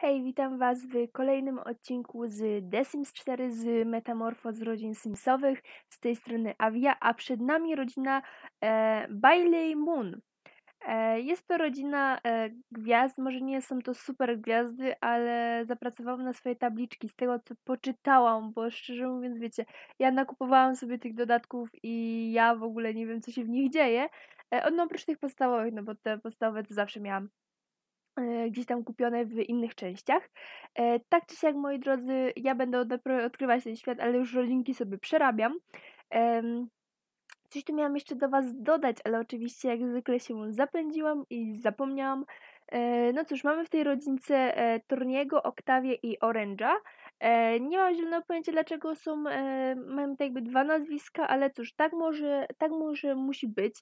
Hej, witam Was w kolejnym odcinku z The Sims 4 z Metamorfoz rodzin Simsowych. Z tej strony Avia, a przed nami rodzina Bailey Moon. Jest to rodzina gwiazd, może nie są to super gwiazdy, ale zapracowałam na swoje tabliczki z tego, co poczytałam, bo szczerze mówiąc, wiecie, ja nakupowałam sobie tych dodatków i ja w ogóle nie wiem, co się w nich dzieje. No oprócz tych podstawowych, no bo te podstawowe to zawsze miałam gdzieś tam kupione w innych częściach. Tak czy siak, moi drodzy, ja będę dopiero odkrywać ten świat, ale już rodzinki sobie przerabiam. Coś tu miałam jeszcze do Was dodać, ale oczywiście jak zwykle się zapędziłam i zapomniałam. No cóż, mamy w tej rodzince Torniego, Oktawię i Orange'a. Nie mam zielonego pojęcia, dlaczego mają tak jakby dwa nazwiska, ale cóż, tak może musi być.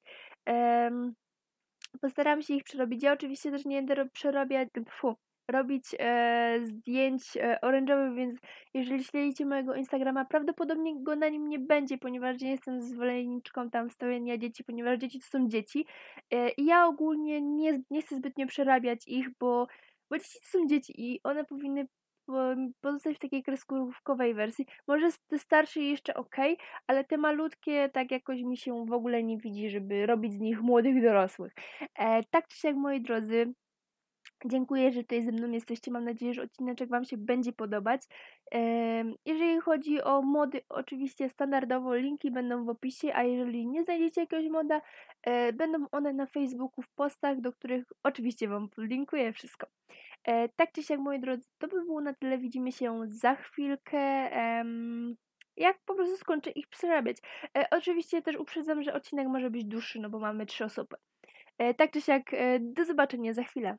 Postaram się ich przerobić. Ja oczywiście też nie będę robić zdjęć orężowych, więc jeżeli śledzicie mojego Instagrama, prawdopodobnie go na nim nie będzie, ponieważ nie jestem zwolenniczką tam wstawiania dzieci, ponieważ dzieci to są dzieci. I ja ogólnie nie chcę zbytnio przerabiać ich, bo dzieci to są dzieci i one powinny pozostać w takiej kreskówkowej wersji. Może te starsze jeszcze okej, ale te malutkie tak jakoś mi się w ogóle nie widzi, żeby robić z nich młodych dorosłych. Tak czy siak, moi drodzy, dziękuję, że tutaj ze mną jesteście. Mam nadzieję, że odcineczek Wam się będzie podobać. Jeżeli chodzi o mody, oczywiście standardowo linki będą w opisie, a jeżeli nie znajdziecie jakiegoś moda, będą one na Facebooku w postach, do których oczywiście Wam podlinkuję wszystko. Tak czy siak, moi drodzy, to by było na tyle. Widzimy się za chwilkę. Jak po prostu skończę ich przerabiać. Oczywiście też uprzedzam, że odcinek może być dłuższy, no bo mamy 3 osoby. Tak czy siak, do zobaczenia za chwilę.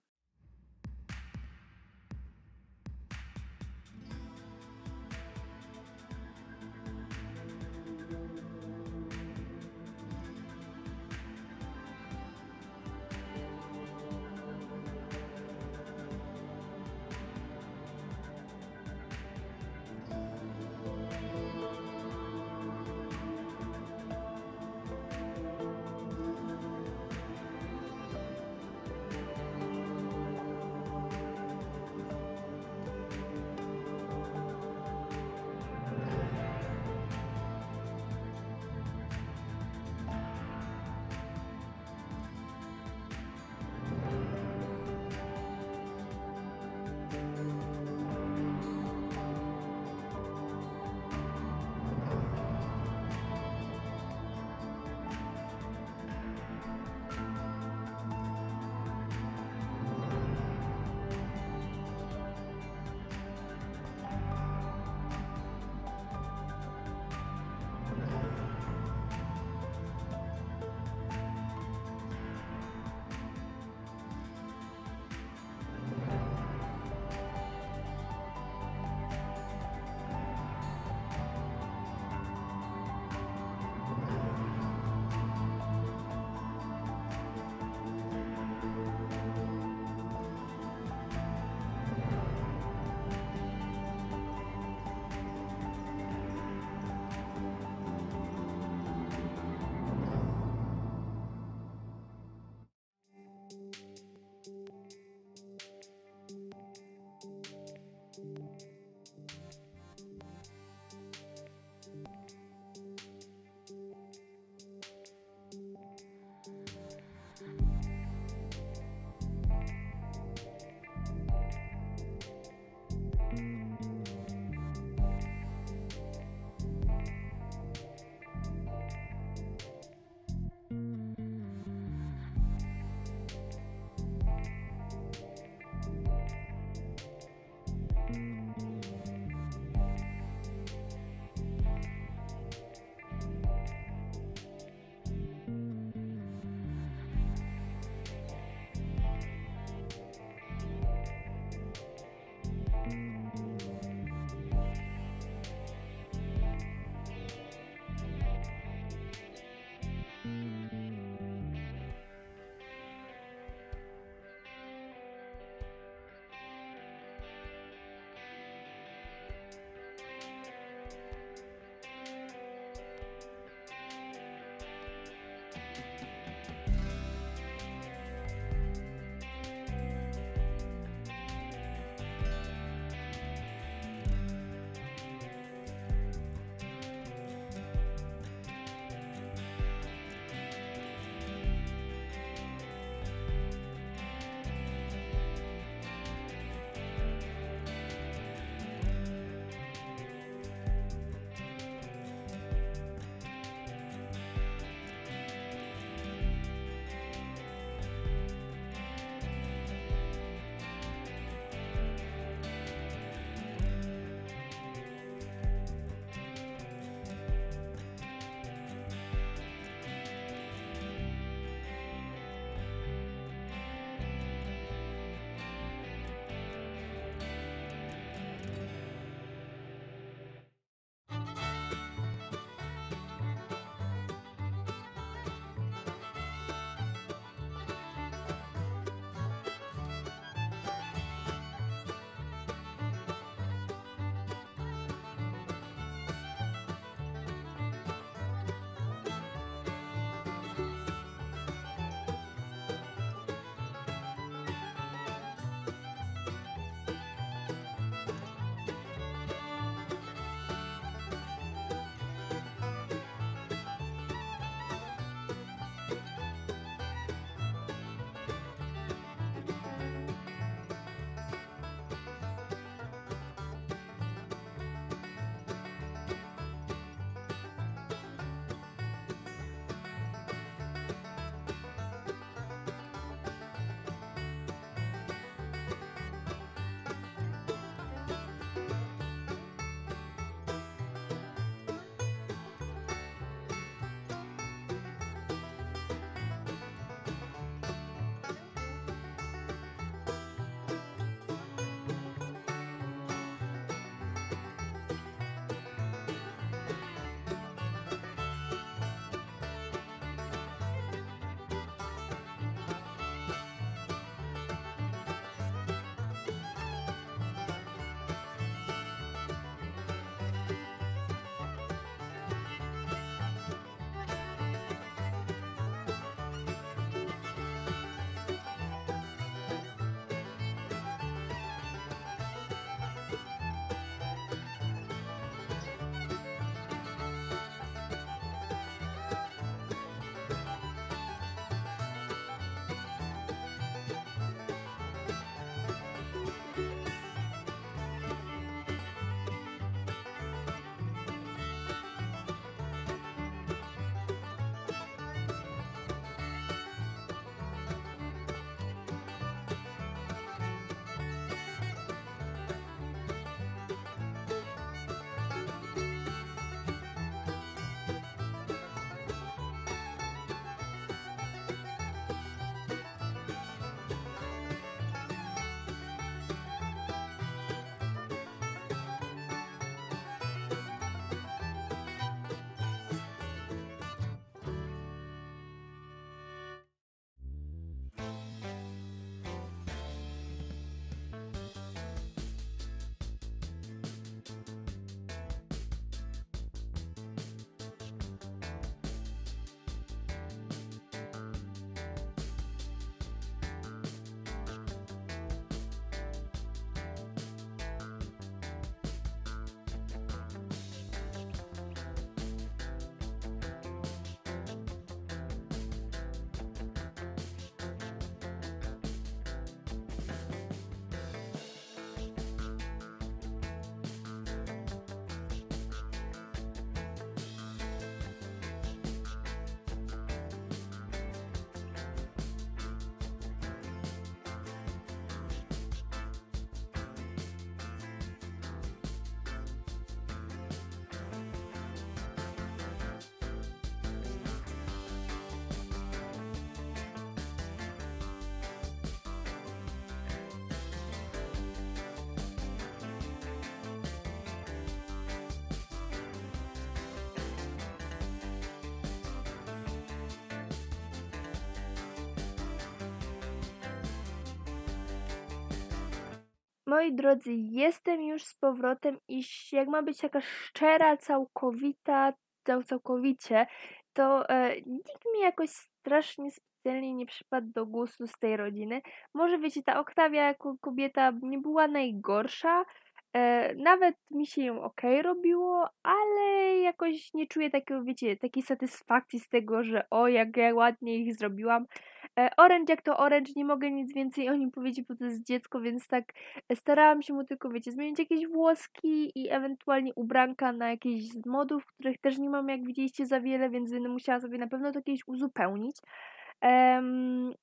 Moi drodzy, jestem już z powrotem i jak mam być taka szczera, całkowita, całkowicie, to nikt mi jakoś strasznie specjalnie nie przypadł do gustu z tej rodziny. Może wiecie, ta Oktawia jako kobieta nie była najgorsza, nawet mi się ją okej robiło, ale jakoś nie czuję takiego, wiecie, takiej satysfakcji z tego, że o, jak ja ładnie ich zrobiłam. Orange jak to Orange, nie mogę nic więcej o nim powiedzieć, bo to jest dziecko, więc tak starałam się mu tylko, wiecie, zmienić jakieś włoski i ewentualnie ubranka na jakieś z modów, których też nie mam, jak widzieliście, za wiele, więc będę musiała sobie na pewno to kiedyś uzupełnić. Em,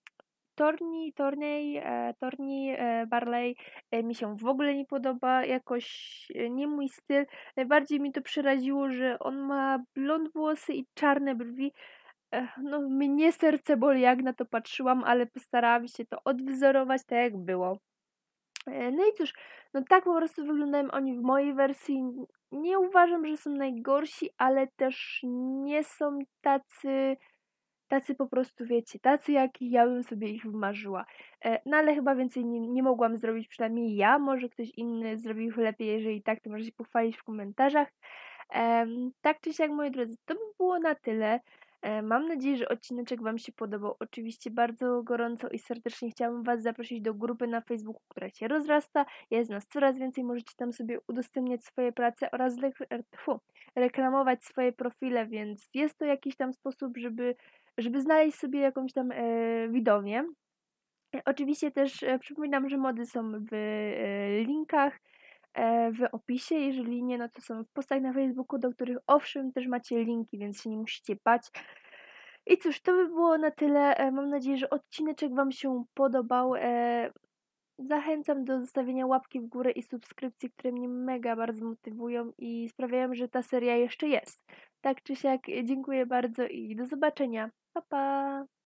Torni Barley mi się w ogóle nie podoba, jakoś nie mój styl. Najbardziej mi to przeraziło, że on ma blond włosy i czarne brwi. No, mnie serce boli, jak na to patrzyłam, ale postarałam się to odwzorować tak, jak było. No i cóż, no tak po prostu wyglądają oni w mojej wersji. Nie uważam, że są najgorsi, ale też nie są tacy po prostu, wiecie, tacy jak ja bym sobie ich wymarzyła. No ale chyba więcej nie mogłam zrobić, przynajmniej ja. Może ktoś inny zrobił lepiej, jeżeli tak, to możecie pochwalić w komentarzach. Tak czy siak, moi drodzy, to by było na tyle. Mam nadzieję, że odcineczek Wam się podobał. Oczywiście bardzo gorąco i serdecznie chciałabym Was zaprosić do grupy na Facebooku, która się rozrasta. Jest nas coraz więcej, możecie tam sobie udostępniać swoje prace oraz reklamować swoje profile, więc jest to jakiś tam sposób, żeby znaleźć sobie jakąś tam widownię. Oczywiście też przypominam, że mody są w linkach, w opisie. Jeżeli nie, no to są w postach na Facebooku, do których owszem też macie linki, więc się nie musicie bać. I cóż, to by było na tyle. Mam nadzieję, że odcineczek Wam się podobał. Zachęcam do zostawienia łapki w górę i subskrypcji, które mnie mega bardzo motywują i sprawiają, że ta seria jeszcze jest. Tak czy siak, dziękuję bardzo i do zobaczenia. Pa, pa!